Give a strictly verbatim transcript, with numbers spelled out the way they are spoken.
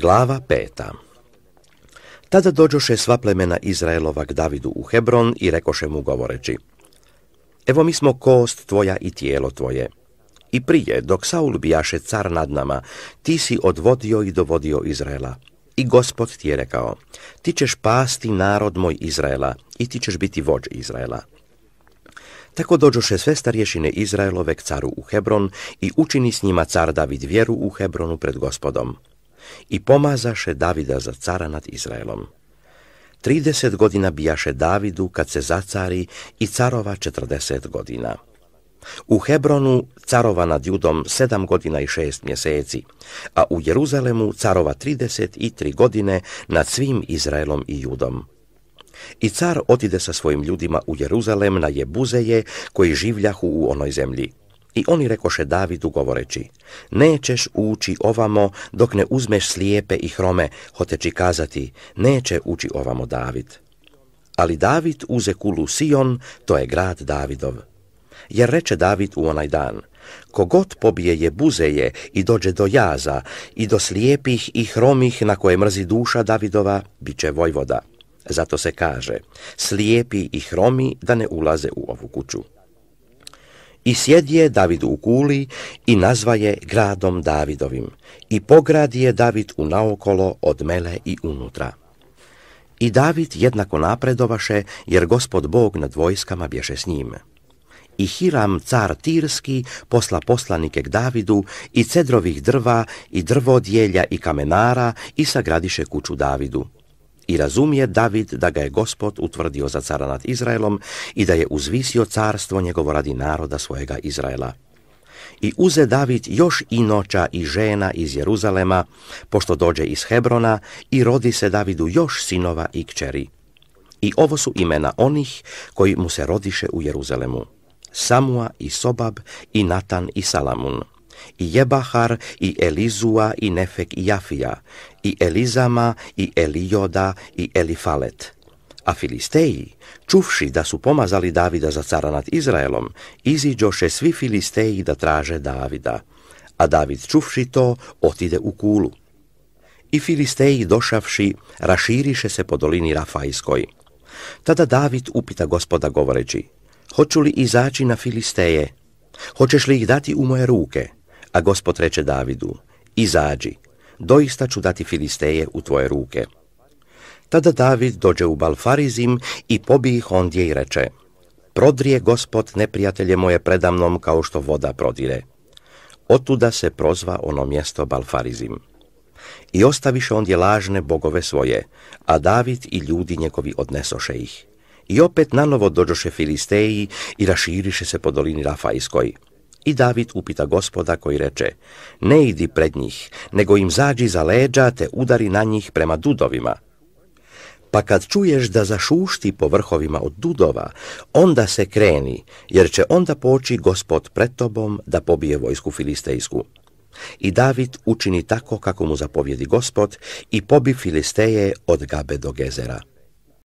Glava peta. Tada dođoše sva plemena Izraelova k Davidu u Hebron i rekoše mu govoreći: Evo mi smo kost tvoja i tijelo tvoje. I prije, dok Saul bijaše car nad nama, ti si odvodio i dovodio Izraela. I Gospod ti je rekao: ti ćeš pasti narod moj Izraela i ti ćeš biti vođ Izraela. Tako dođoše sve starješine Izraelove k caru u Hebron i učini s njima car David vjeru u Hebronu pred Gospodom. I pomazaše Davida za cara nad Izraelom. Trideset godina bijaše Davidu kad se zacari i carova četrdeset godina. U Hebronu carova nad Judom sedam godina i šest mjeseci, a u Jeruzalemu carova trideset i tri godine nad svim Izraelom i Judom. I car otide sa svojim ljudima u Jeruzalem na Jebuzeje koji življahu u onoj zemlji. I oni rekoše Davidu govoreći: nećeš ući ovamo dok ne uzmeš slijepe i hrome, hoteći kazati: neće ući ovamo David. Ali David uze kulu Sion, to je grad Davidov. Jer reče David u onaj dan: kogod pobije Jebuzeje i dođe do jaza i do slijepih i hromih na koje mrzi duša Davidova, bit će vojvoda. Zato se kaže: slijepi i hromi da ne ulaze u ovu kuću. I sjedje David u kuli i nazva je gradom Davidovim, i pogradi je David u naokolo od mele i unutra. I David jednako napredovaše, jer Gospod Bog nad vojskama bješe s njim. I Hiram car Tirski posla poslanike k Davidu i cedrovih drva i drvodjelja i kamenara i sagradiše kuću Davidu. I razumije David da ga je Gospod utvrdio za cara nad Izraelom i da je uzvisio carstvo njegovo radi naroda svojega Izraela. I uze David još inoća i žena iz Jeruzalema, pošto dođe iz Hebrona, i rodi se Davidu još sinova i kćeri. I ovo su imena onih koji mu se rodiše u Jeruzalemu: Samua i Sobab i Natan i Salamun, i Jebahar i Elizua i Nefek i Jafija, i Elizama i Elijoda i Elifalet. A Filisteji, čuvši da su pomazali Davida za cara nad Izraelom, iziđoše svi Filisteji da traže Davida, a David čuvši to otide u kulu. I Filisteji došavši raširiše se po dolini Rafajskoj. Tada David upita Gospoda govoreći: hoću li izaći na Filisteje? Hoćeš li ih dati u moje ruke? A Gospod reče Davidu: izađi, doista ću dati Filisteje u tvoje ruke. Tada David dođe u Balfarizim i pobije ih ondje i reče: prodrije Gospod neprijatelje moje predamnom kao što voda prodire. Otuda se prozva ono mjesto Balfarizim. I ostaviše ondje lažne bogove svoje, a David i ljudi njegovi odnesoše ih. I opet nanovo dođoše Filisteji i raširiše se po dolini Rafajskoj. I David upita Gospoda koji reče: ne idi pred njih, nego im zađi za leđa te udari na njih prema dudovima. Pa kad čuješ da zašušti po vrhovima od dudova, onda se kreni, jer će onda poći Gospod pred tobom da pobije vojsku filistejsku. I David učini tako kako mu zapovjedi Gospod i pobi Filisteje od Gabe do Gezera.